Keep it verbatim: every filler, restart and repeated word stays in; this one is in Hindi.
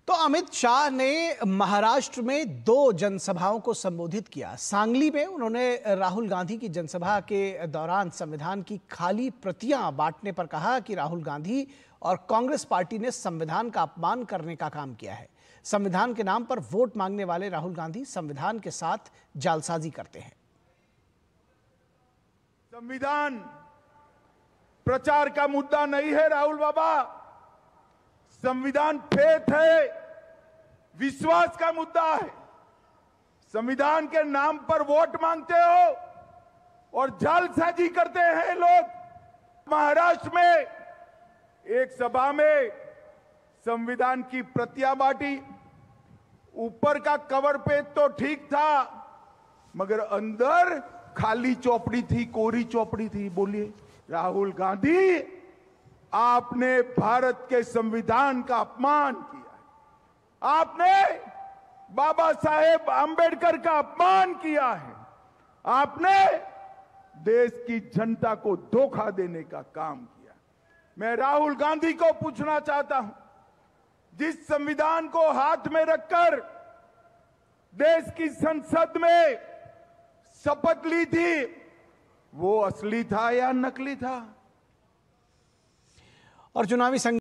तो अमित शाह ने महाराष्ट्र में दो जनसभाओं को संबोधित किया। सांगली में उन्होंने राहुल गांधी की जनसभा के दौरान संविधान की खाली प्रतियां बांटने पर कहा कि राहुल गांधी और कांग्रेस पार्टी ने संविधान का अपमान करने का काम किया है। संविधान के नाम पर वोट मांगने वाले राहुल गांधी संविधान के साथ जालसाजी करते हैं। संविधान प्रचार का मुद्दा नहीं है राहुल बाबा, संविधान फेथ है, विश्वास का मुद्दा है। संविधान के नाम पर वोट मांगते हो और जालसाजी करते हैं लोग। महाराष्ट्र में एक सभा में संविधान की प्रतियां बांटी, ऊपर का कवर पेज तो ठीक था मगर अंदर खाली चौपड़ी थी, कोरी चौपड़ी थी। बोलिए राहुल गांधी, आपने भारत के संविधान का अपमान किया है, आपने बाबा साहेब आंबेडकर का अपमान किया है, आपने देश की जनता को धोखा देने का काम किया। मैं राहुल गांधी को पूछना चाहता हूं, जिस संविधान को हाथ में रखकर देश की संसद में शपथ ली थी, वो असली था या नकली था? और चुनावी संग